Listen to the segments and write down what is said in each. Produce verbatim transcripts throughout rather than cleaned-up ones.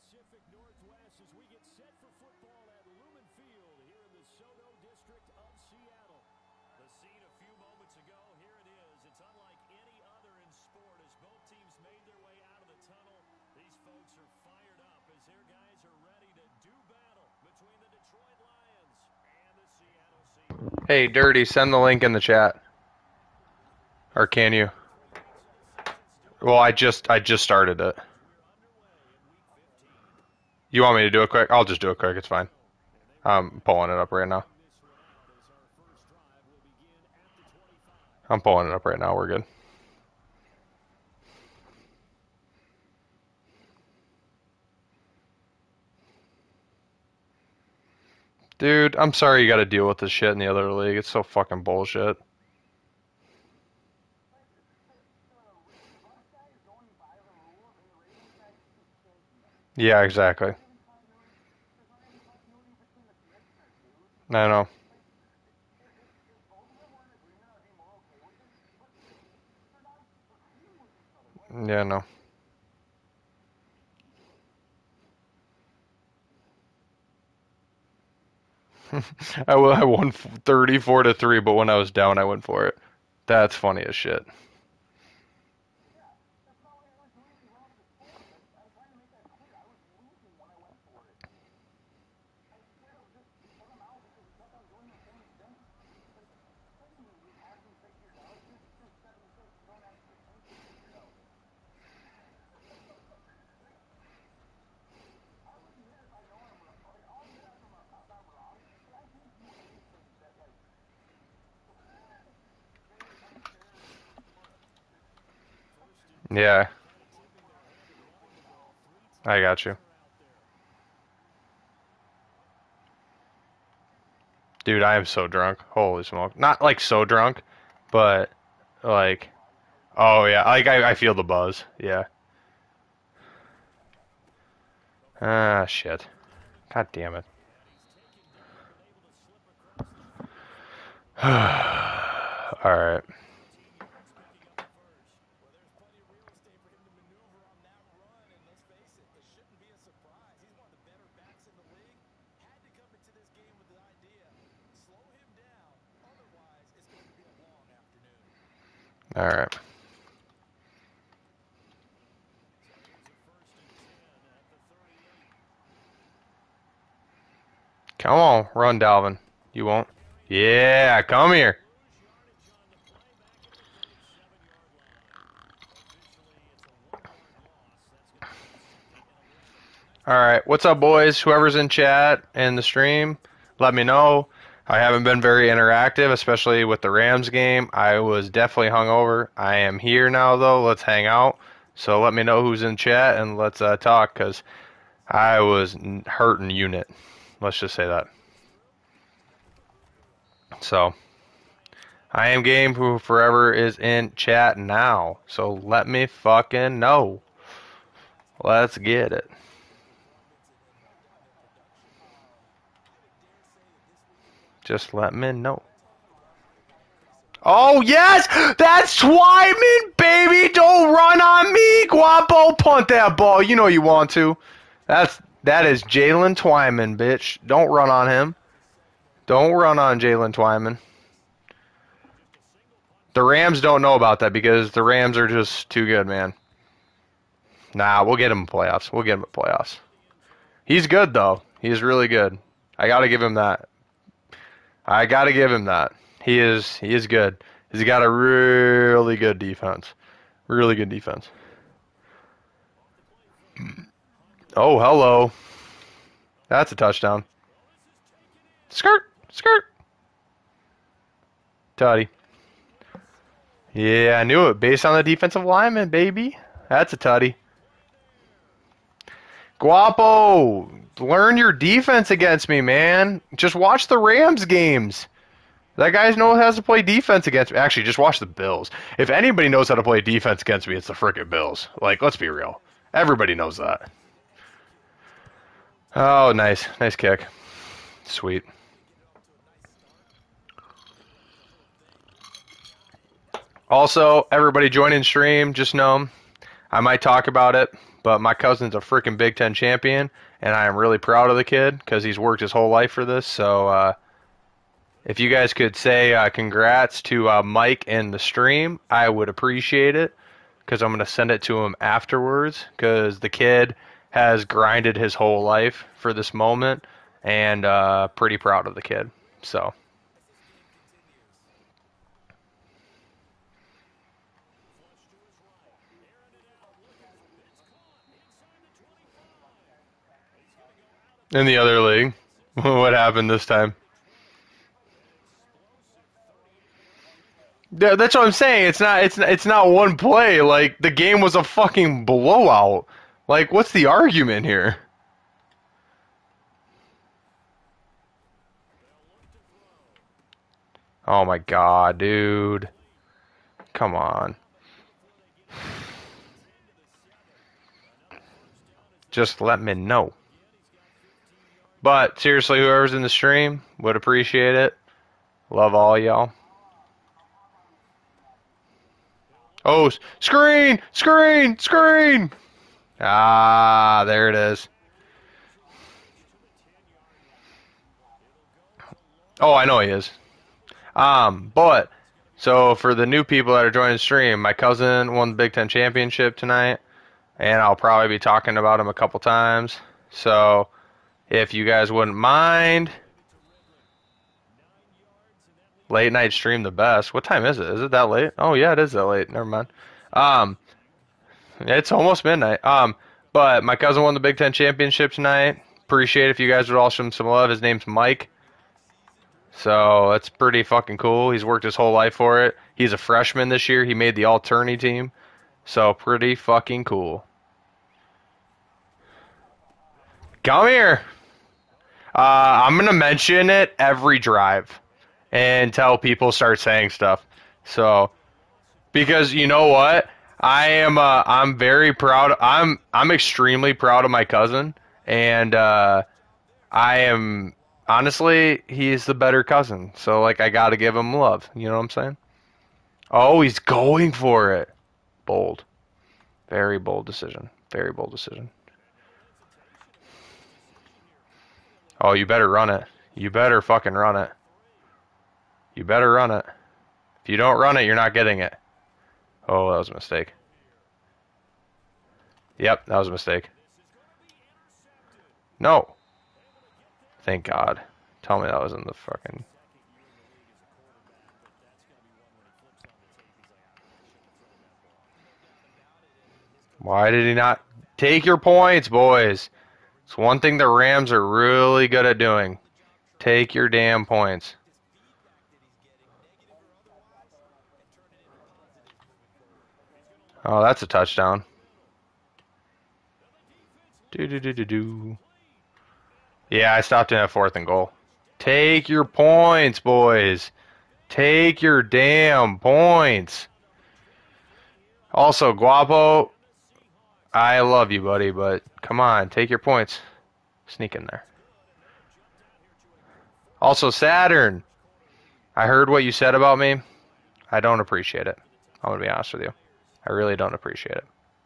Pacific Northwest as we get set for football at Lumen Field here in the SoDo district of Seattle. The scene a few moments ago, here it is. It's unlike any other in sport as both teams made their way out of the tunnel. These folks are fired up as their guys are ready to do battle between the Detroit Lions and the Seattle Seahawks. Hey, Dirty, send the link in the chat. Or can you? Well, I just I just started it. You want me to do it quick? I'll just do it quick. It's fine. I'm pulling it up right now. I'm pulling it up right now. We're good. Dude, I'm sorry you gotta deal with this shit in the other league. It's so fucking bullshit. Yeah, exactly. I know. Yeah, no. I I won thirty-four to three, but when I was down, I went for it. That's funny as shit. Yeah. I got you. Dude, I am so drunk. Holy smoke. Not like so drunk, but like, oh yeah, like I, I feel the buzz. Yeah. Ah, shit. God damn it. Alright. Alright. Come on, run, Dalvin. You won't? Yeah, come here. Alright, what's up, boys? Whoever's in chat and the stream, let me know. I haven't been very interactive, especially with the Rams game. I was definitely hungover. I am here now, though. Let's hang out. So let me know who's in chat and let's uh, talk, because I was hurting unit. Let's just say that. So, I am game who forever is in chat now. So let me fucking know. Let's get it. Just let me know. Oh, yes! That's Twyman, baby! Don't run on me! Guapo, punt that ball. You know you want to. That's, that is Jalen Twyman, bitch. Don't run on him. Don't run on Jalen Twyman. The Rams don't know about that because the Rams are just too good, man. Nah, we'll get him in playoffs. We'll get him in playoffs. He's good, though. He's really good. I gotta give him that. I gotta give him that. He is he is good. He's got a really good defense. Really good defense. Oh, hello. That's a touchdown. Skirt, skirt. Tutty. Yeah, I knew it. Based on the defensive lineman, baby. That's a tutty. Guapo, learn your defense against me, man. Just watch the Rams games. That guy knows how to play defense against me. Actually, just watch the Bills. If anybody knows how to play defense against me, it's the frickin' Bills. Like, let's be real. Everybody knows that. Oh, nice. Nice kick. Sweet. Also, everybody join in stream. Just know I might talk about it, but my cousin's a freaking Big Ten champion, and I am really proud of the kid because he's worked his whole life for this. So uh, if you guys could say uh, congrats to uh, Mike in the stream, I would appreciate it because I'm going to send it to him afterwards because the kid has grinded his whole life for this moment, and uh, pretty proud of the kid. So. In the other league, what happened this time? Yeah, that's what I'm saying. It's not. It's not, it's not one play. Like the game was a fucking blowout. Like what's the argument here? Oh my god, dude. Come on. Just let me know. But seriously, whoever's in the stream would appreciate it. Love all y'all. Oh, screen, screen, screen. Ah, there it is. Oh, I know he is. Um, but so for the new people that are joining the stream, my cousin won the Big Ten championship tonight, and I'll probably be talking about him a couple times. So if you guys wouldn't mind, late night stream the best. What time is it? Is it that late? Oh yeah, it is that late. Never mind. Um, it's almost midnight. Um, but my cousin won the Big Ten championship tonight. Appreciate it if you guys would all show him some love. His name's Mike. So that's pretty fucking cool. He's worked his whole life for it. He's a freshman this year. He made the all tourney team. So pretty fucking cool. Come here. Uh, I'm gonna mention it every drive until people start saying stuff. So because you know what, I am. Uh, I'm very proud. I'm. I'm extremely proud of my cousin, and uh, I am honestly he's the better cousin. So like I got to give him love. You know what I'm saying? Oh, he's going for it. Bold. Very bold decision. Very bold decision. Oh, you better run it. You better fucking run it. You better run it. If you don't run it, you're not getting it. Oh, that was a mistake. Yep, that was a mistake. No. Thank God. Tell me that was in the fucking... Why did he not take your points, boys? It's one thing the Rams are really good at doing. Take your damn points. Oh, that's a touchdown. Do do do do do. Yeah, I stopped in at fourth and goal. Take your points, boys. Take your damn points. Also, Guapo, I love you, buddy, but come on, take your points. Sneak in there. Also, Saturn, I heard what you said about me. I don't appreciate it. I'm going to be honest with you. I really don't appreciate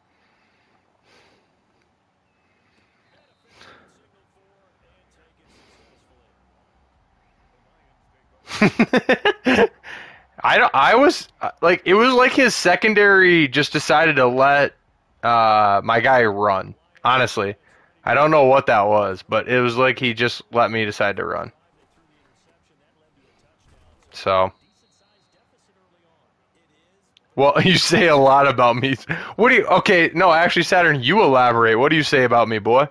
it. I don't, I was like it was like his secondary just decided to let uh, my guy run. Honestly, I don't know what that was, but it was like he just let me decide to run. So, well, you say a lot about me. What do you? Okay, no, actually, Saturn, you elaborate. What do you say about me, boy?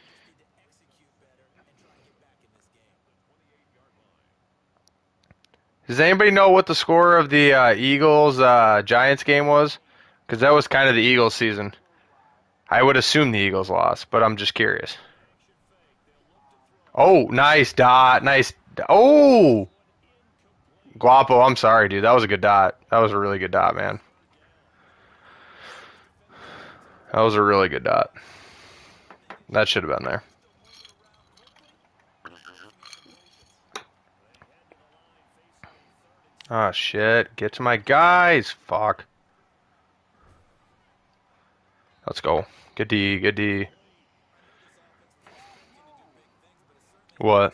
Does anybody know what the score of the uh, Eagles uh, Giants game was? Because that was kind of the Eagles season. I would assume the Eagles lost, but I'm just curious. Oh, nice dot. Nice. Oh, Guapo, I'm sorry, dude. That was a good dot. That was a really good dot, man. That was a really good dot. That should have been there. Oh, shit. Get to my guys. Fuck. Let's go. Good D, good D. What?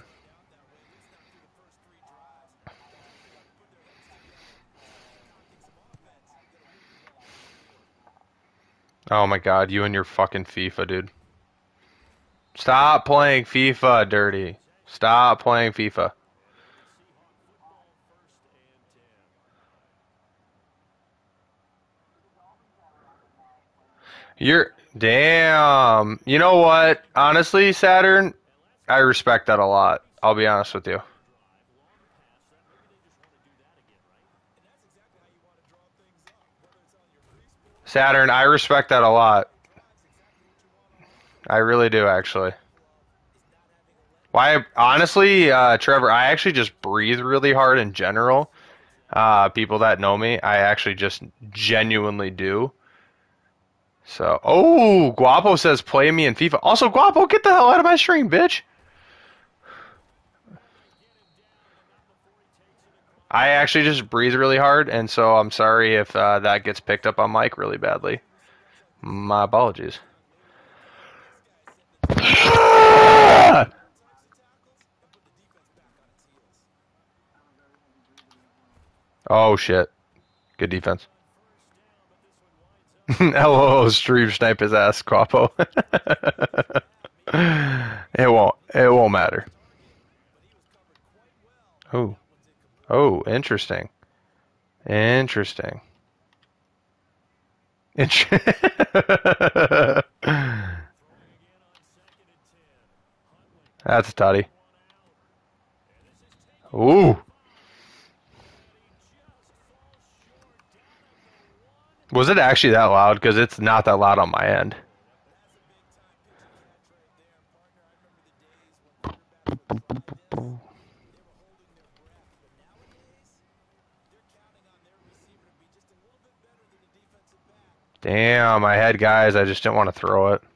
Oh my god, you and your fucking FIFA, dude. Stop playing FIFA, dirty. Stop playing FIFA. You're damn. You know what? Honestly, Saturn, I respect that a lot. I'll be honest with you. Saturn, I respect that a lot. I really do, actually. Why? Honestly, uh, Trevor, I actually just breathe really hard in general. Uh, people that know me, I actually just genuinely do. So, oh, Guapo says play me in FIFA. Also, Guapo, get the hell out of my stream, bitch. I actually just breathe really hard, and so I'm sorry if uh, that gets picked up on mic really badly. My apologies. Oh shit. Good defense. L O L stream snipe his ass, Guapo. It won't. It won't matter. Oh. Oh, interesting. Interesting. Int- That's a tutty. Ooh. Was it actually that loud? Because it's not that loud on my end. Damn, I had guys. I just didn't want to throw it.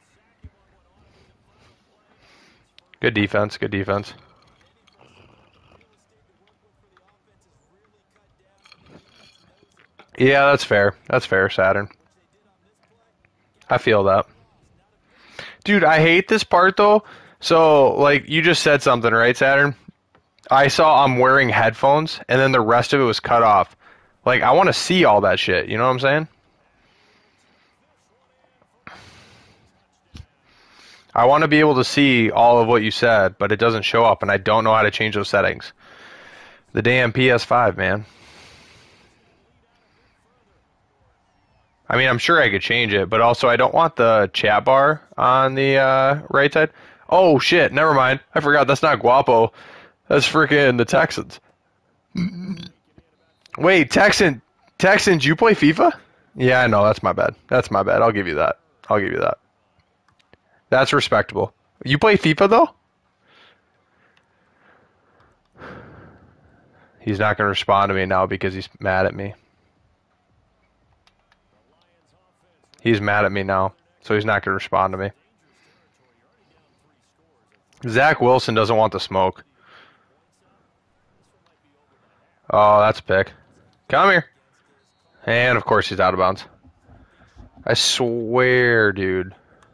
Good defense. Good defense. Yeah, that's fair. That's fair, Saturn. I feel that. Dude, I hate this part though. So, like, you just said something, right, Saturn? I saw I'm wearing headphones, and then the rest of it was cut off. Like, I want to see all that shit. You know what I'm saying? I want to be able to see all of what you said, but it doesn't show up, and I don't know how to change those settings. The damn P S five, man. I mean, I'm sure I could change it, but also I don't want the chat bar on the uh, right side. Oh, shit, never mind. I forgot, that's not Guapo. That's freaking the Texans. Wait, Texan, Texans, you play FIFA? Yeah, I know, that's my bad. That's my bad. I'll give you that. I'll give you that. That's respectable. You play FIFA, though? He's not going to respond to me now because he's mad at me. He's mad at me now, so he's not going to respond to me. Zach Wilson doesn't want the smoke. Oh, that's a pick. Come here. And, of course, he's out of bounds. I swear, dude.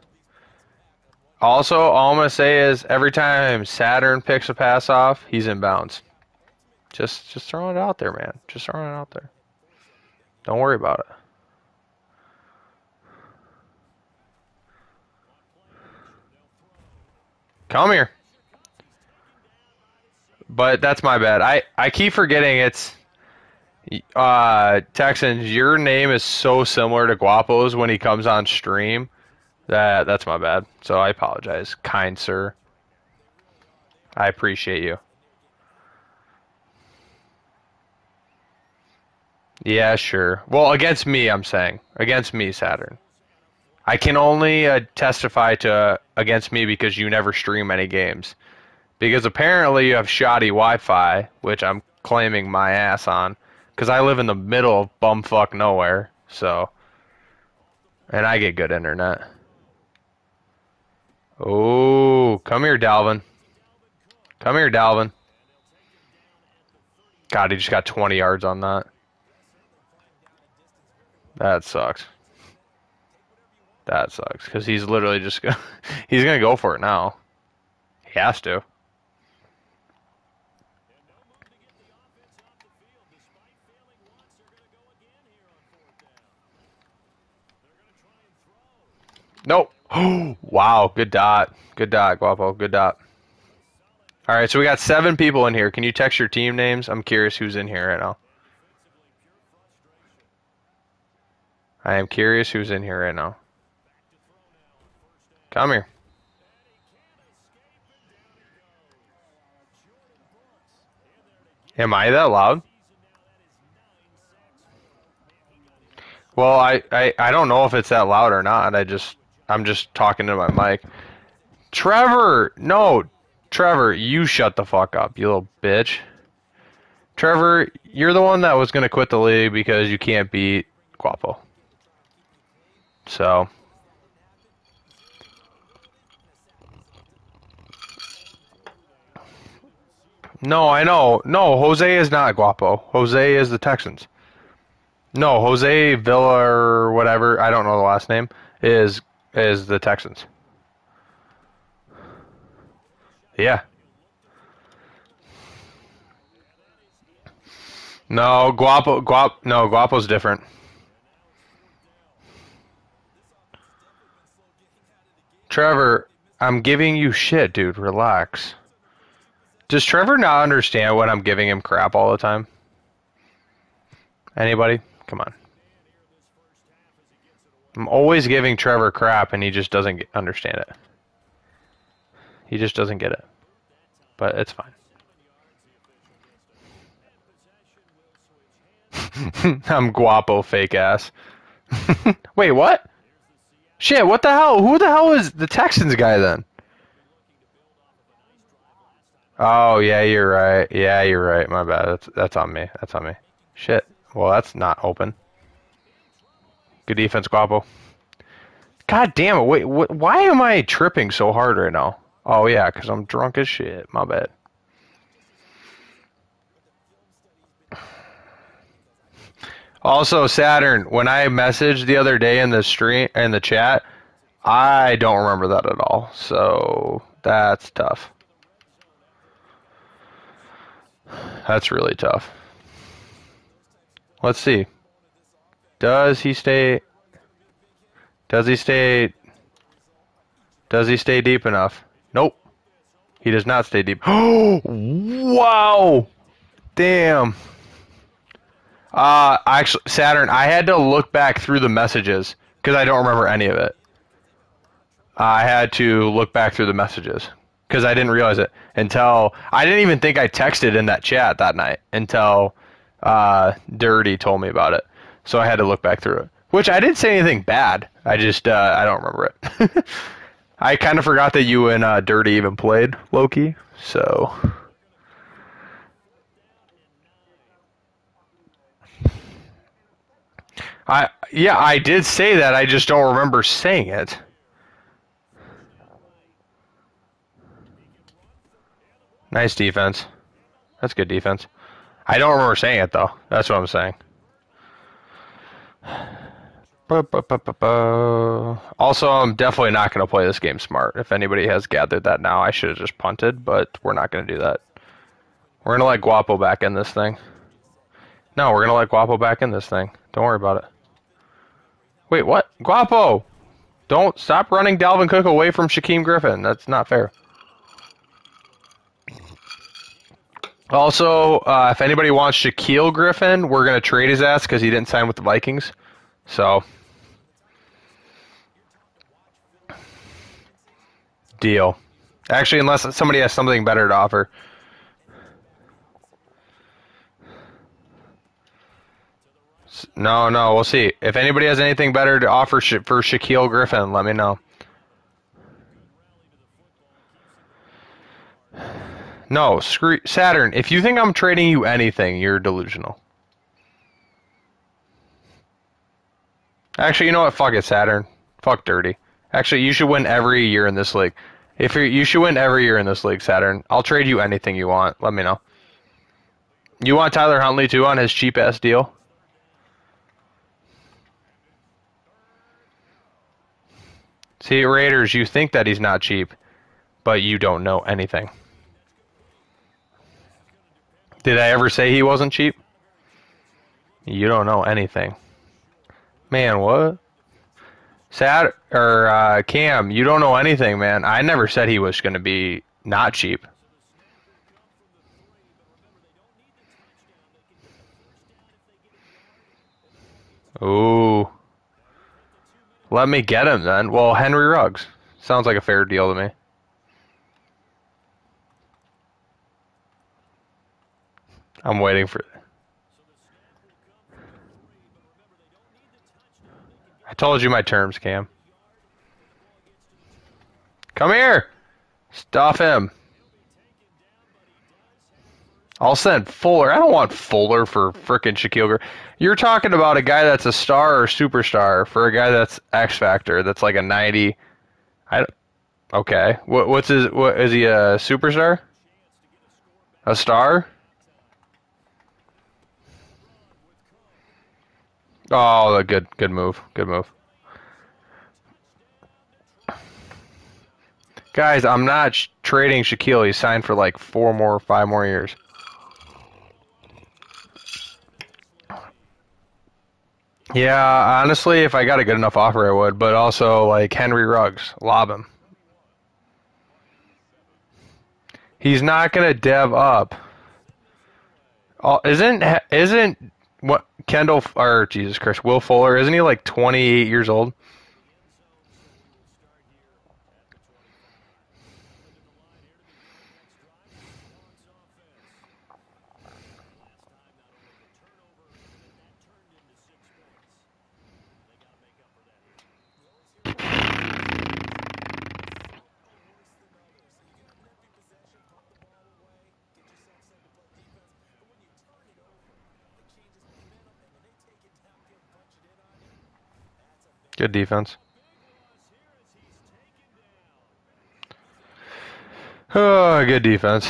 Also, all I'm going to say is every time Saturn picks a pass off, he's in bounds. Just, just throwing it out there, man. Just throwing it out there. Don't worry about it. Come here. But that's my bad. I, I keep forgetting it's uh, Texans. Your name is so similar to Guapo's when he comes on stream that that's my bad. So I apologize, kind sir. I appreciate you. Yeah, sure. Well, against me, I'm saying. Against me, Saturn. I can only uh, testify to uh, against me because you never stream any games. Because apparently you have shoddy Wi-Fi, which I'm claiming my ass on. Because I live in the middle of bumfuck nowhere, so. And I get good internet. Oh, come here, Dalvin. Come here, Dalvin. God, he just got twenty yards on that. That sucks. That sucks because he's literally just gonna he's gonna go for it now. He has to. Nope. Wow, good dot. Good dot, Guapo. Good dot. All right, so we got seven people in here. Can you text your team names? I'm curious who's in here right now. I am curious who's in here right now. Come here. Am I that loud? Well, I, I, I don't know if it's that loud or not. I just I'm just talking to my mic. Trevor, no, Trevor, you shut the fuck up, you little bitch. Trevor, you're the one that was gonna quit the league because you can't beat Guapo. So. No, I know. No, Jose is not Guapo. Jose is the Texans. No, Jose Villa or whatever, I don't know the last name, is is the Texans. Yeah. No, Guapo Guap no, Guapo's different. Trevor, I'm giving you shit, dude. Relax. Does Trevor not understand when I'm giving him crap all the time? Anybody? Come on. I'm always giving Trevor crap and he just doesn't get, understand it. He just doesn't get it. But it's fine. I'm Guapo, fake ass. Wait, what? Shit, what the hell? Who the hell is the Texans guy then? Oh, yeah, you're right. Yeah, you're right. My bad. That's that's on me. That's on me. Shit. Well, that's not open. Good defense, Guapo. God damn it. Wait, wh why am I tripping so hard right now? Oh, yeah, because I'm drunk as shit. My bad. Also, Saturn, when I messaged the other day in the stream in the chat, I don't remember that at all. So that's tough. That's really tough. Let's see. Does he stay? Does he stay? Does he stay deep enough? Nope. He does not stay deep. Oh, wow. Damn. Uh, actually, Saturn, I had to look back through the messages because I don't remember any of it. I had to look back through the messages because I didn't realize it until I didn't even think I texted in that chat that night until uh, Dirty told me about it. So I had to look back through it, which I didn't say anything bad. I just uh, I don't remember it. I kind of forgot that you and uh, Dirty even played Loki, so. I yeah, I did say that. I just don't remember saying it. Nice defense. That's good defense. I don't remember saying it though. That's what I'm saying. Also, I'm definitely not going to play this game smart. If anybody has gathered that now, I should have just punted, but we're not going to do that. We're going to let Guapo back in this thing. No, we're going to let Guapo back in this thing. Don't worry about it. Wait, what? Guapo! Don't stop running Dalvin Cook away from Shaquem Griffin. That's not fair. Also, uh, if anybody wants Shaquille Griffin, we're going to trade his ass because he didn't sign with the Vikings. So, deal. Actually, unless somebody has something better to offer. No, no, we'll see. If anybody has anything better to offer for Shaquille Griffin, let me know. No, screw Saturn. If you think I'm trading you anything, you're delusional. Actually, you know what? Fuck it, Saturn. Fuck Dirty. Actually, you should win every year in this league. If you you should win every year in this league, Saturn. I'll trade you anything you want. Let me know. You want Tyler Huntley too on his cheap ass deal? See, Raiders, you think that he's not cheap, but you don't know anything. Did I ever say he wasn't cheap? You don't know anything. Man, what? Sad or uh, Cam, you don't know anything, man. I never said he was going to be not cheap. Ooh. Let me get him then. Well, Henry Ruggs. Sounds like a fair deal to me. I'm waiting for... I told you my terms, Cam. Come here! Stuff him. I'll send Fuller. I don't want Fuller for frickin' Shaquille Griffin. You're talking about a guy that's a star or superstar for a guy that's X Factor. That's like a ninety. I. Okay. What? What's his? What is he? A superstar? A star? Oh, good. Good move. Good move. Guys, I'm not sh trading Shaquille. He signed for like four more, five more years. Yeah, honestly, if I got a good enough offer, I would. But also, like, Henry Ruggs, lob him. He's not gonna dev up. Oh, isn't isn't what Kendall or Jesus Christ, Will Fuller? Isn't he like twenty-eight years old? Good defense. Oh, good defense.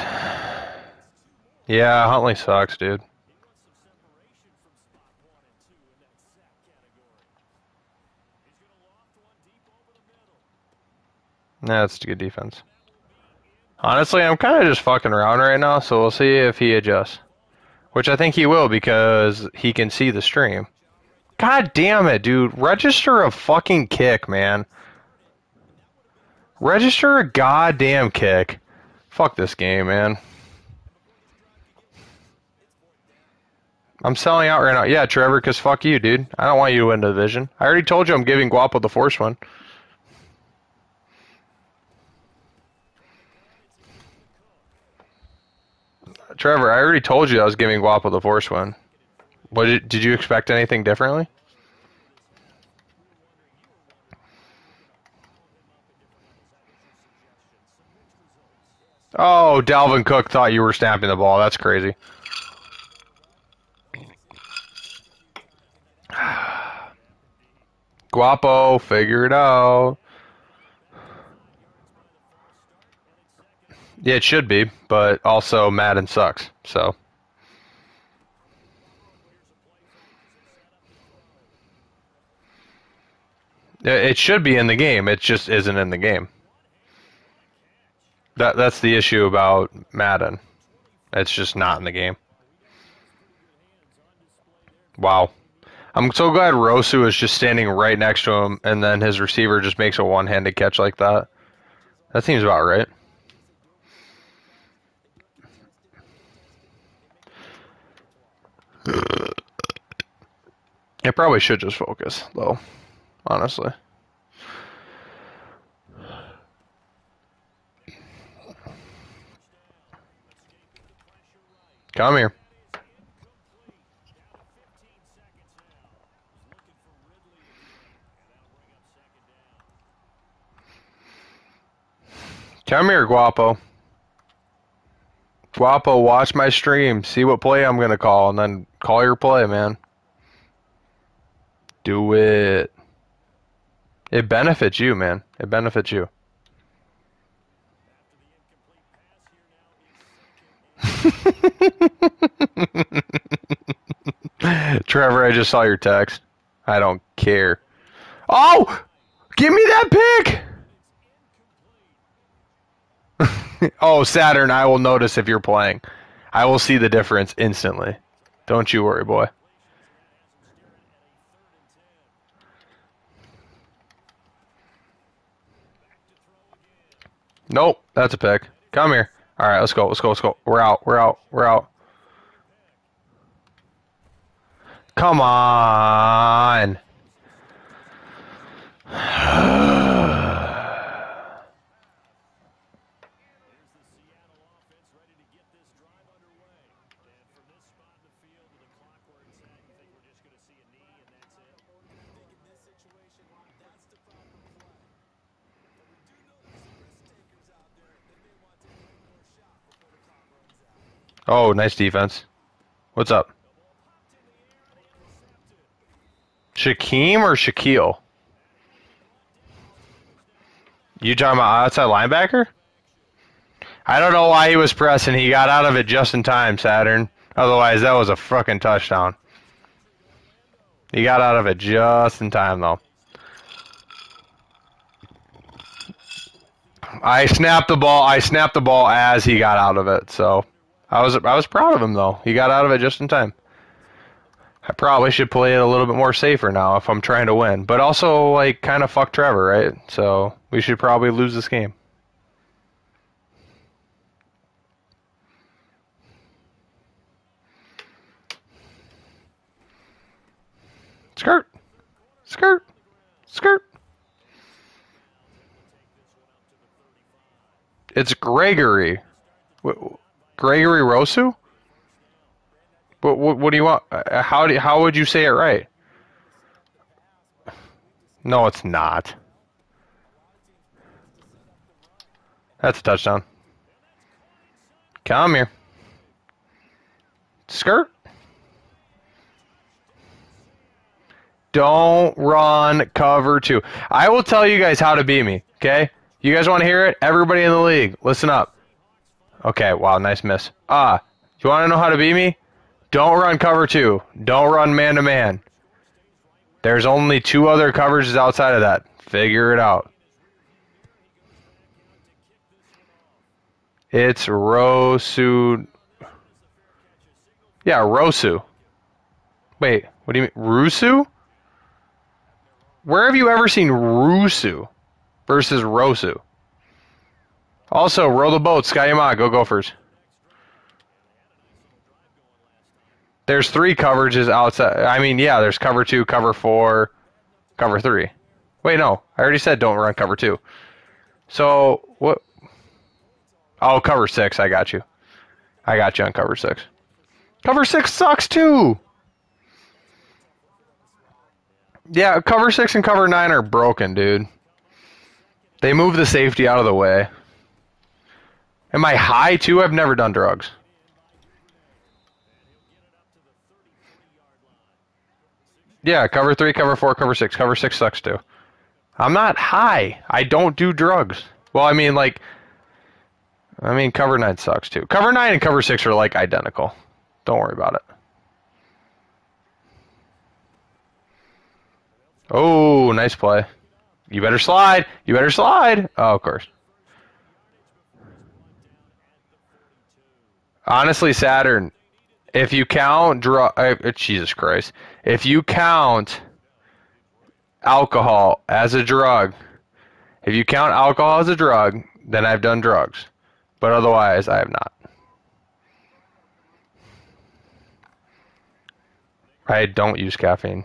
Yeah, Huntley sucks, dude. That's good defense. Honestly, I'm kind of just fucking around right now, so we'll see if he adjusts. Which I think he will because he can see the stream. God damn it, dude. Register a fucking kick, man. Register a goddamn kick. Fuck this game, man. I'm selling out right now. Yeah, Trevor, because fuck you, dude. I don't want you to win the division. I already told you I'm giving Guapo the force one. Trevor, I already told you I was giving Guapo the force one. What did, did you expect anything differently? Oh, Dalvin Cook thought you were snapping the ball. That's crazy. Guapo, figure it out. Yeah, it should be, but also Madden sucks, so. It should be in the game. It just isn't in the game. That that's the issue about Madden. It's just not in the game. Wow. I'm so glad Rosu is just standing right next to him, and then his receiver just makes a one-handed catch like that. That seems about right. It probably should just focus, though, honestly. Come here. Come here, Guapo. Guapo, watch my stream. See what play I'm going to call, and then call your play, man. Do it. It benefits you, man. It benefits you. Trevor, I just saw your text. I don't care. Oh! Give me that pick! Oh, Saturn, I will notice if you're playing. I will see the difference instantly. Don't you worry, boy. Nope, that's a pick. Come here. All right, let's go. Let's go. Let's go. We're out. We're out. We're out. Come on. Oh, nice defense. What's up? Shaquem or Shaquille? You talking about outside linebacker? I don't know why he was pressing. He got out of it just in time, Saturn. Otherwise, that was a fucking touchdown. He got out of it just in time, though. I snapped the ball. I snapped the ball as he got out of it, so I was I was proud of him though. He got out of it just in time. I probably should play it a little bit more safer now if I'm trying to win, but also like kind of fuck Trevor, right? So we should probably lose this game. Skirt, skirt, skirt. It's Gregory. Gregory Rosu? What, what, what do you want? How do how would you say it right? No, it's not. That's a touchdown. Come here. Skirt. Don't run cover two. I will tell you guys how to beat me, okay? You guys want to hear it? Everybody in the league, listen up. Okay, wow, nice miss. Ah, you want to know how to beat me? Don't run cover two. Don't run man-to-man. There's only two other coverages outside of that. Figure it out. It's Rosu. Yeah, Rosu. Wait, what do you mean? Rusu? Where have you ever seen Rusu versus Rosu? Also, row the boat. Sky Yama, go Gophers. There's three coverages outside. I mean, yeah, there's cover two, cover four, cover three. Wait, no. I already said don't run cover two. So, what? Oh, cover six. I got you. I got you on cover six. Cover six sucks, too. Yeah, cover six and cover nine are broken, dude. They move the safety out of the way. Am I high, too? I've never done drugs. Yeah, cover three, cover four, cover six. Cover six sucks, too. I'm not high. I don't do drugs. Well, I mean, like... I mean, cover nine sucks, too. Cover nine and cover six are, like, identical. Don't worry about it. Oh, nice play. You better slide. You better slide. Oh, of course. Honestly, Saturn, if you count drug, uh, Jesus Christ, if you count alcohol as a drug, if you count alcohol as a drug, then I've done drugs. But otherwise, I have not. I don't use caffeine.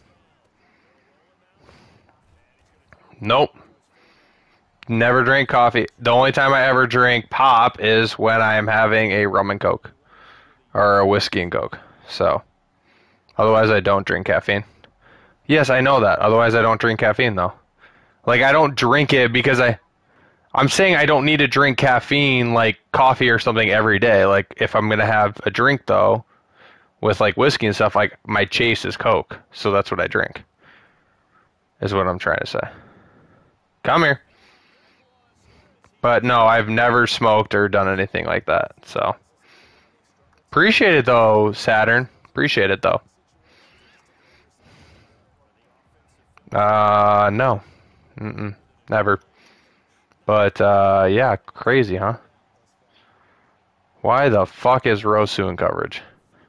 Nope. Never drink coffee. The only time I ever drink pop is when I'm having a rum and coke. Or a whiskey and coke. So, otherwise I don't drink caffeine. Yes, I know that. Otherwise I don't drink caffeine, though. Like, I don't drink it because I... I'm saying I don't need to drink caffeine, like coffee or something, every day. Like, if I'm going to have a drink, though, with, like, whiskey and stuff, like, my chase is Coke. So that's what I drink. Is what I'm trying to say. Come here. But, no, I've never smoked or done anything like that, so... Appreciate it, though, Saturn. Appreciate it, though. Uh, no. Mm-mm. Never. But, uh, yeah, crazy, huh? Why the fuck is Rosu in coverage?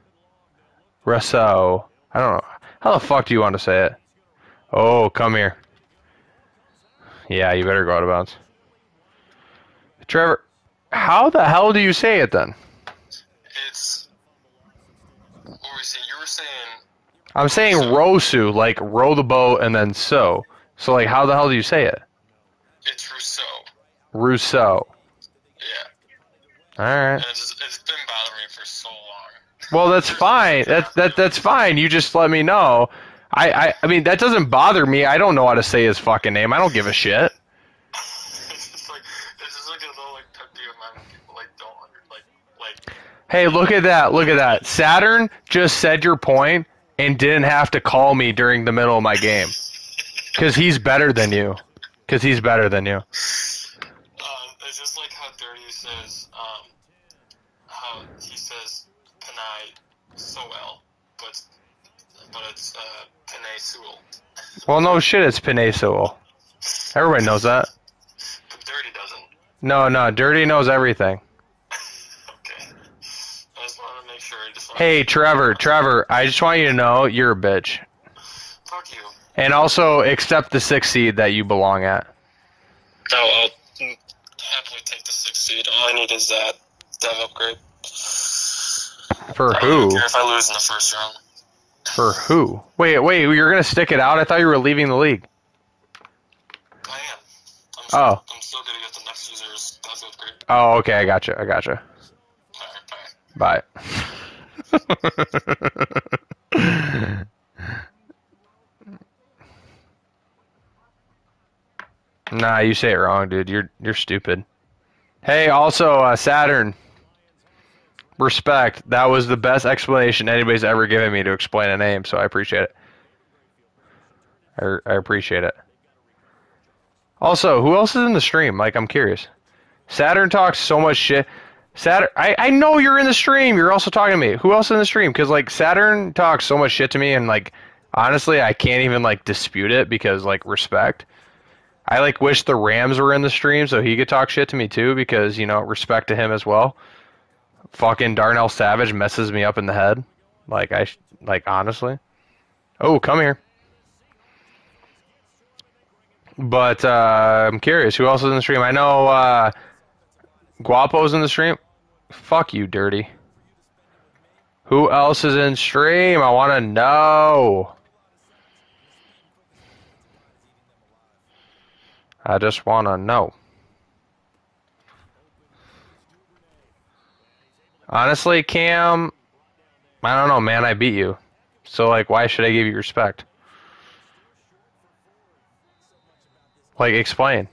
Rosso. I don't know. How the fuck do you want to say it? Oh, come here. Yeah, you better go out of bounds. Trevor, how the hell do you say it then? It's. What were you saying? You were saying. I'm saying So- Rosu, like row the boat and then so. So, like, how the hell do you say it? It's Rousseau. Rousseau. Yeah. Alright. And it's, it's been bothering me for so long. Well, that's fine. That, that, that's fine. You just let me know. I, I, I mean, that doesn't bother me. I don't know how to say his fucking name. I don't give a shit. It's just like it's just like a little like pet peeve of mine when people like don't under like like. Hey, look at that. Look at that. Saturn just said your point and didn't have to call me during the middle of my game. Because he's better than you. Because he's better than you. Um, it's just like how Dirty says. Um, how he says Panay Sewell, but but it's uh Panay Sewell. Well, no shit, it's Panay Sewell. Everybody knows that. But Dirty doesn't. No, no, Dirty knows everything. Okay. I just want to make sure. I just wanna Hey, Trevor, Trevor, I just want you to know you're a bitch. Fuck you. And also accept the sixth seed that you belong at. No, I'll happily take the sixth seed. All I need is that dev upgrade. For I don't who? care if I lose in the first round. For who? Wait, wait, you're going to stick it out? I thought you were leaving the league. I am. I'm still, Oh. I'm still gonna get the next user's dev upgrade. Oh, okay, I gotcha, I gotcha. Alright, bye. Bye. Nah, you say it wrong, dude. You're you're stupid. Hey, also, uh, Saturn. Respect. That was the best explanation anybody's ever given me to explain a name, so I appreciate it. I, I appreciate it. Also, who else is in the stream? Like, I'm curious. Saturn talks so much shit. Saturn, I, I know you're in the stream. You're also talking to me. Who else is in the stream? Because, like, Saturn talks so much shit to me, and, like, honestly, I can't even, like, dispute it because, like, respect. I, like, wish the Rams were in the stream so he could talk shit to me, too, because, you know, respect to him as well. Fucking Darnell Savage messes me up in the head. Like, I, like, honestly. Oh, come here. But, uh, I'm curious, who else is in the stream? I know, uh, Guapo's in the stream. Fuck you, Dirty. Who else is in stream? I want to know. I just want to know. Honestly, Cam, I don't know, man. I beat you. So, like, why should I give you respect? Like, explain.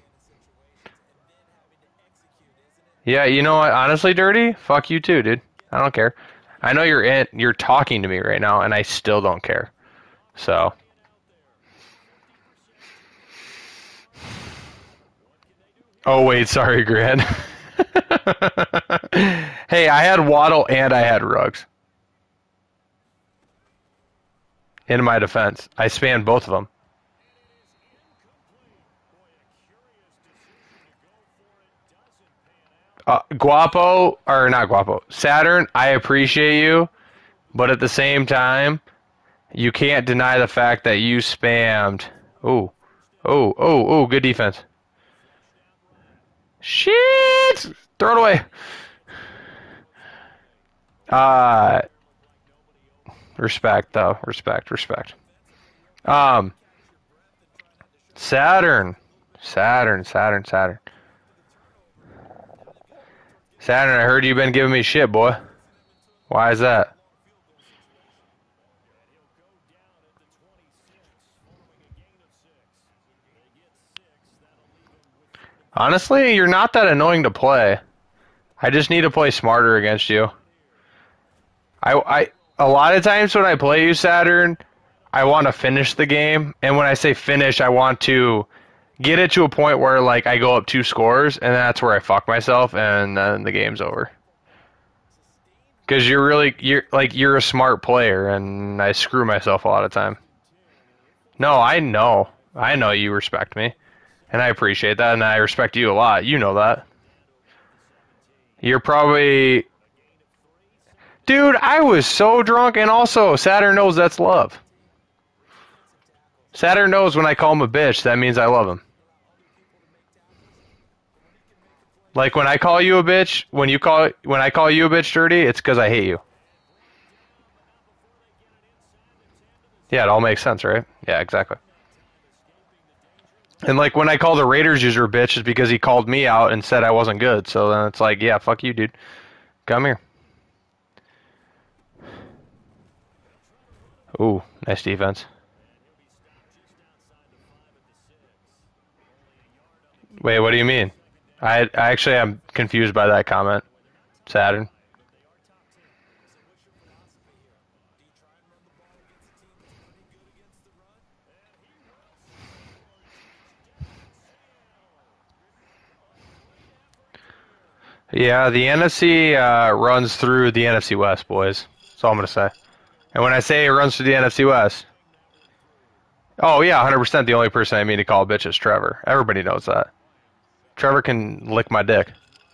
Yeah, you know what? Honestly, Dirty, fuck you too, dude. I don't care. I know you're in, you're talking to me right now, and I still don't care. So. Oh, wait, sorry, Grant. Hey, I had Waddle and I had Ruggs. In my defense. I spanned both of them. Uh, Guapo, or not Guapo, Saturn, I appreciate you, but at the same time, you can't deny the fact that you spammed. Oh, oh, oh, oh, good defense. Shit! Throw it away. Uh, respect, though. Respect, respect. Um, Saturn. Saturn, Saturn, Saturn. Saturn, I heard you've been giving me shit, boy. Why is that? Honestly, you're not that annoying to play. I just need to play smarter against you. I, I, a lot of times when I play you, Saturn, I want to finish the game. And when I say finish, I want to get it to a point where, like, I go up two scores, and that's where I fuck myself, and then the game's over. Because you're really, you're like, you're a smart player, and I screw myself a lot of time. No, I know. I know you respect me. And I appreciate that, and I respect you a lot. You know that. You're probably Dude, I was so drunk, and also Saturn knows that's love. Saturn knows when I call him a bitch, that means I love him. Like when I call you a bitch, when you call when I call you a bitch dirty, it's because I hate you. Yeah, it all makes sense, right? Yeah, exactly. And like when I call the Raiders user a bitch, it's because he called me out and said I wasn't good. So then it's like, yeah, fuck you, dude. Come here. Ooh, nice defense. Wait, what do you mean? I I actually am confused by that comment, Saturn. Yeah, the N F C uh, runs through the N F C West, boys. That's all I'm gonna say. And when I say it runs through the N F C West, oh yeah, one hundred percent. The only person I mean to call a bitch is Trevor. Everybody knows that. Trevor can lick my dick.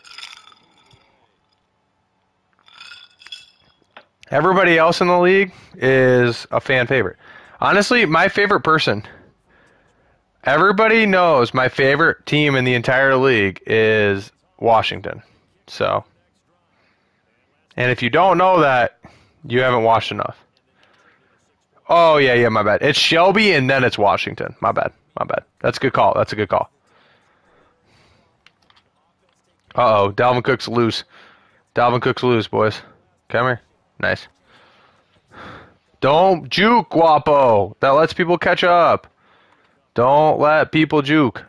Everybody else in the league is a fan favorite. Honestly, my favorite person. Everybody knows my favorite team in the entire league is Washington. So, and if you don't know that, you haven't watched enough. Oh yeah, yeah, my bad. It's Shelby and then it's Washington. My bad, my bad. That's a good call. That's a good call. Uh oh, Dalvin Cook's loose. Dalvin Cook's loose, boys. Come here. Nice. Don't juke, Guapo. That lets people catch up. Don't let people juke.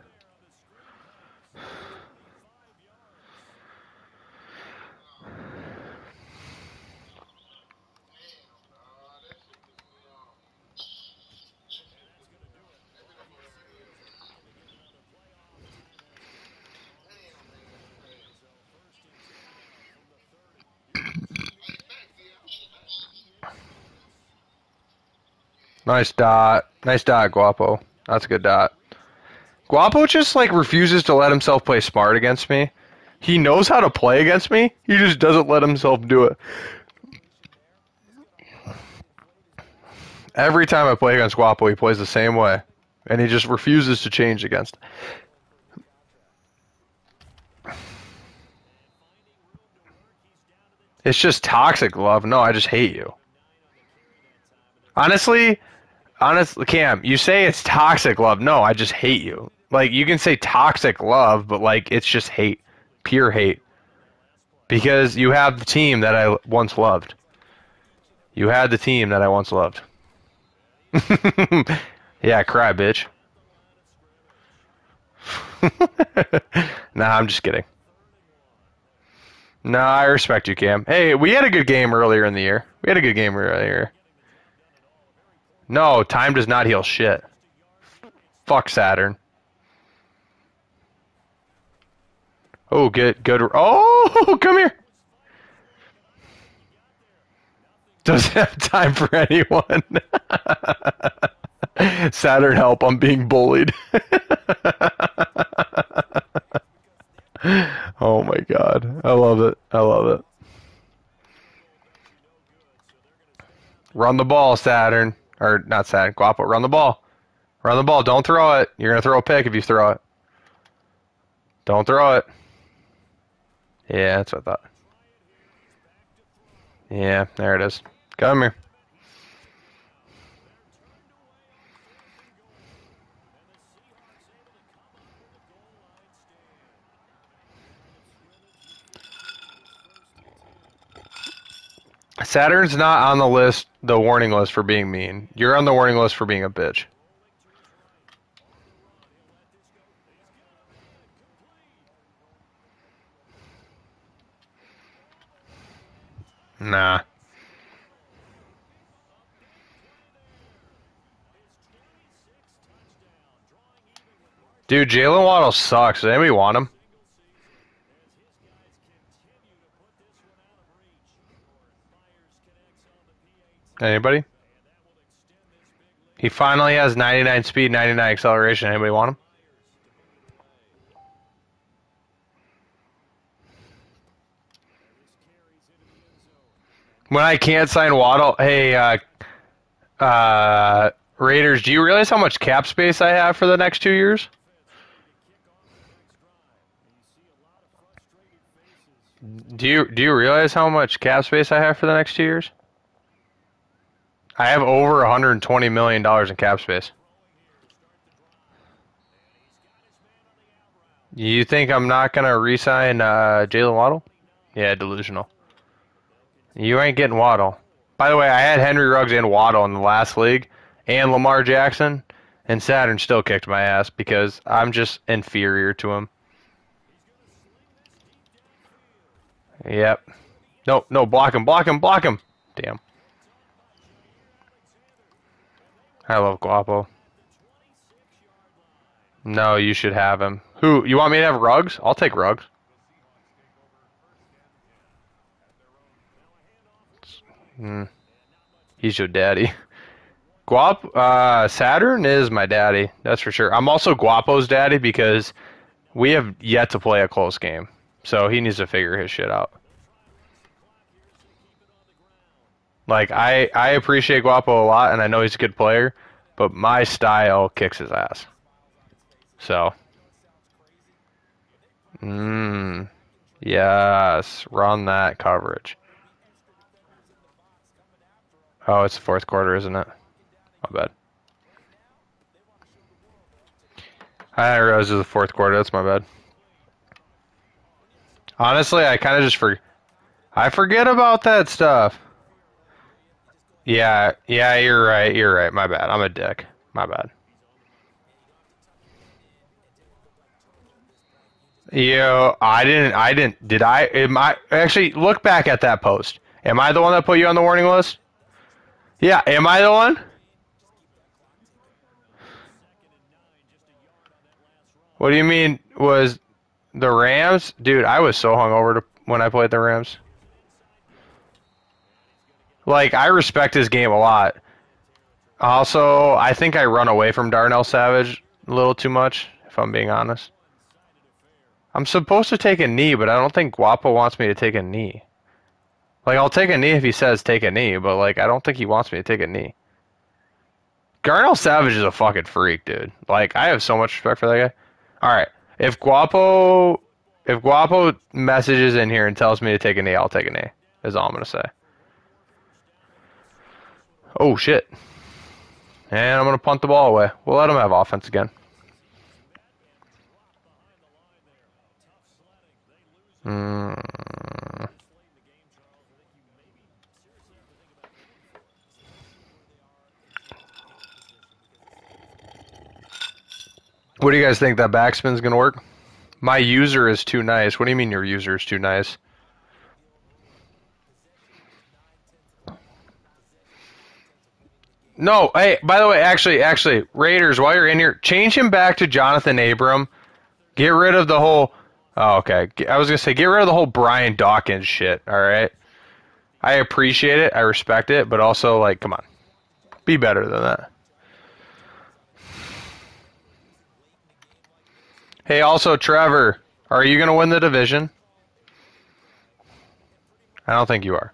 Nice dot. Nice dot, Guapo. That's a good dot. Guapo just like refuses to let himself play smart against me. He knows how to play against me. He just doesn't let himself do it. Every time I play against Guapo, he plays the same way. And he just refuses to change against. It's just toxic love. No, I just hate you. Honestly, honestly, Cam, you say it's toxic love. No, I just hate you. Like, you can say toxic love, but, like, it's just hate. Pure hate. Because you have the team that I once loved. You had the team that I once loved. Yeah, cry, bitch. Nah, I'm just kidding. No, I respect you, Cam. Hey, we had a good game earlier in the year. We had a good game earlier. No, time does not heal shit. Fuck Saturn. Oh, good, good. Oh, come here. Doesn't have time for anyone. Saturn, help! I'm being bullied. Oh my god, I love it. I love it. Run the ball, Saturn. Or not Saturn, Guapo. Run the ball. Run the ball. Don't throw it. You're gonna throw a pick if you throw it. Don't throw it. Yeah, that's what I thought. Yeah, there it is. Come here. Saturn's not on the list, the warning list for being mean. You're on the warning list for being a bitch. Nah. Dude, Jalen Waddle sucks. Does anybody want him? Anybody? He finally has ninety-nine speed, ninety-nine acceleration. Anybody want him? When I can't sign Waddle, hey, uh, uh, Raiders, do you realize how much cap space I have for the next two years? Do you do you realize how much cap space I have for the next two years? I have over one hundred twenty million dollars in cap space. You think I'm not gonna re-sign uh, Jalen Waddle? Yeah, delusional. You ain't getting Waddle. By the way, I had Henry Ruggs and Waddle in the last league, and Lamar Jackson, and Saturn still kicked my ass because I'm just inferior to him. Yep. No, no, block him, block him, block him. Damn. I love Guapo. No, you should have him. Who? You want me to have Ruggs? I'll take Ruggs. Hmm. He's your daddy. Guap, uh, Saturn is my daddy. That's for sure. I'm also Guapo's daddy because we have yet to play a close game. So he needs to figure his shit out. Like, I, I appreciate Guapo a lot, and I know he's a good player, but my style kicks his ass. So. Mmm. Yes. Run that coverage. Oh, it's the fourth quarter, isn't it? My bad. I didn't realize it was the fourth quarter. That's my bad. Honestly, I kind of just for I forget about that stuff. Yeah, yeah, you're right. You're right. My bad. I'm a dick. My bad. Yo, I didn't. I didn't. Did I? Am I actually look back at that post? Am I the one that put you on the warning list? Yeah. Am I the one? What do you mean? Was the Rams? Dude, I was so hungover to, when I played the Rams. Like, I respect his game a lot. Also, I think I run away from Darnell Savage a little too much, if I'm being honest. I'm supposed to take a knee, but I don't think Guapo wants me to take a knee. Like, I'll take a knee if he says take a knee, but, like, I don't think he wants me to take a knee. Darnell Savage is a fucking freak, dude. Like, I have so much respect for that guy. Alright, if Guapo... If Guapo messages in here and tells me to take a knee, I'll take a knee. Is all I'm gonna say. Oh, shit. And I'm going to punt the ball away. We'll let him have offense again. Mm. What do you guys think? That backspin's going to work? My user is too nice. What do you mean your user is too nice? No, hey, by the way, actually, actually, Raiders, while you're in here, change him back to Jonathan Abram. Get rid of the whole... Oh, okay. I was going to say, get rid of the whole Brian Dawkins shit, all right? I appreciate it. I respect it. But also, like, come on. Be better than that. Hey, also, Trevor, are you going to win the division? I don't think you are.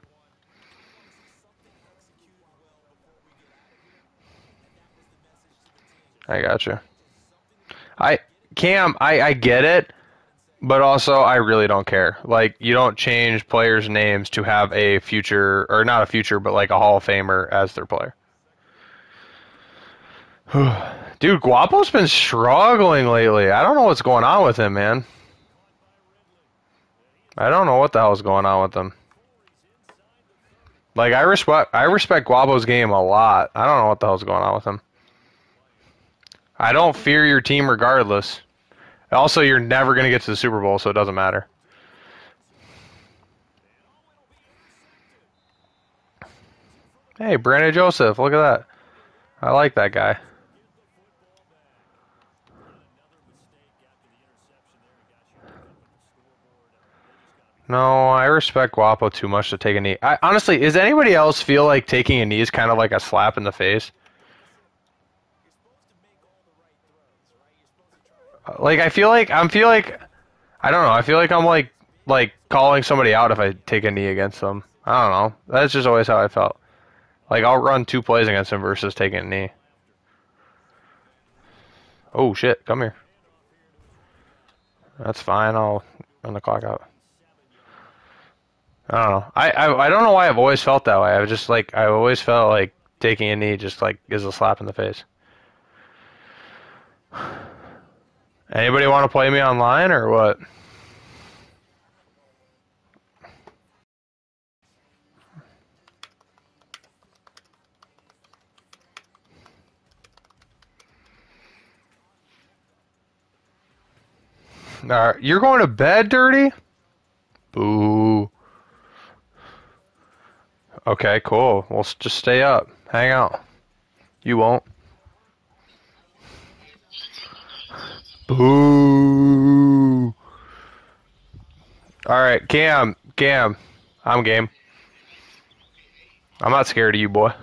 I gotcha. I Cam, I, I get it, but also I really don't care. Like, you don't change players' names to have a future, or not a future, but like a Hall of Famer as their player. Dude, Guapo's been struggling lately. I don't know what's going on with him, man. I don't know what the hell's going on with him. Like, I respect I respect Guapo's game a lot. I don't know what the hell's going on with him. I don't fear your team regardless. Also, you're never going to get to the Super Bowl, so it doesn't matter. Hey, Brandon Joseph, look at that. I like that guy. No, I respect Guapo too much to take a knee. I, honestly, does anybody else feel like taking a knee is kind of like a slap in the face? Like, I feel like, I'm feel like, I don't know, I feel like I'm like, like calling somebody out if I take a knee against them. I don't know. That's just always how I felt. Like, I'll run two plays against him versus taking a knee. Oh, shit. Come here. That's fine. I'll run the clock out. I don't know. I, I, I don't know why I've always felt that way. I was just like, I always felt like taking a knee just like is a slap in the face. Anybody want to play me online or what? All right, you're going to bed, Dirty? Boo. Okay, cool. We'll s- just stay up. Hang out. You won't. Boo. All right, Cam. Cam. I'm game. I'm not scared of you, boy.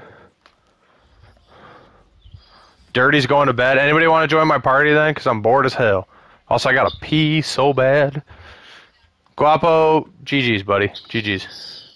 Dirty's going to bed. Anybody want to join my party then? Because I'm bored as hell. Also, I got to pee so bad. Guapo, G G's, buddy. G G's.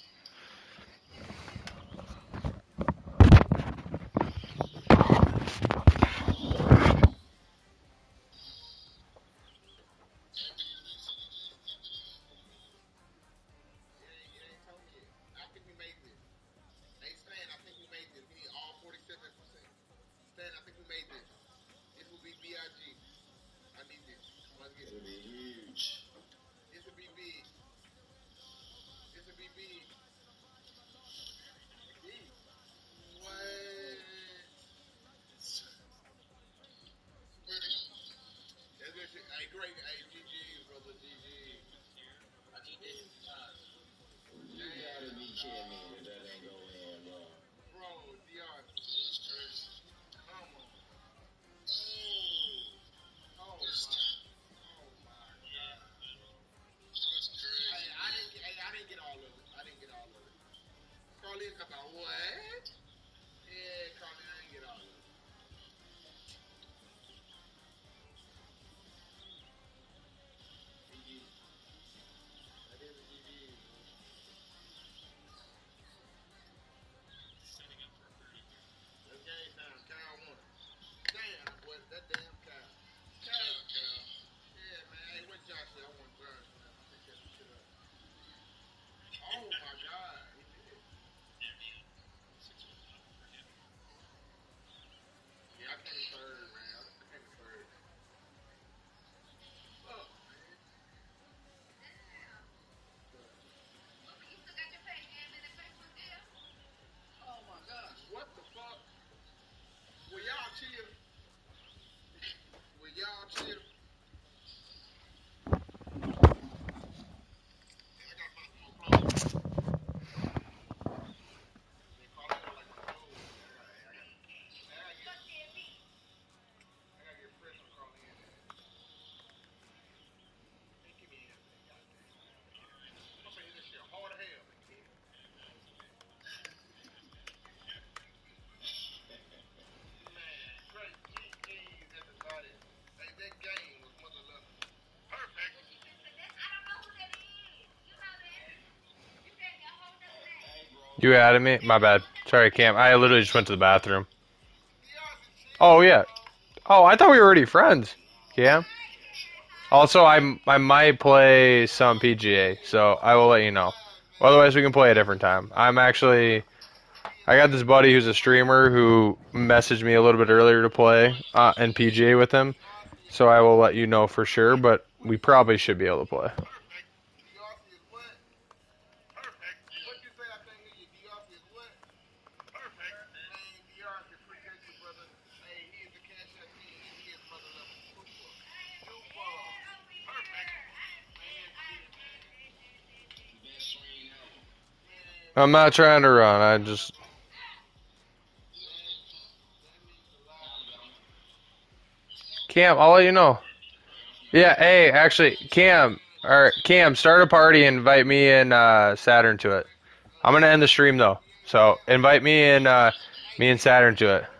You added me? My bad. Sorry, Cam. I literally just went to the bathroom. Oh, yeah. Oh, I thought we were already friends. Cam? Also, I'm, I might play some P G A, so I will let you know. Otherwise, we can play a different time. I'm actually... I got this buddy who's a streamer who messaged me a little bit earlier to play uh, in P G A with him, so I will let you know for sure, but we probably should be able to play. I'm not trying to run, I just... Cam, I'll let you know. Yeah, hey, actually, Cam, or Cam, start a party and invite me and uh, Saturn to it. I'm gonna end the stream though, so invite me and uh, me and Saturn to it.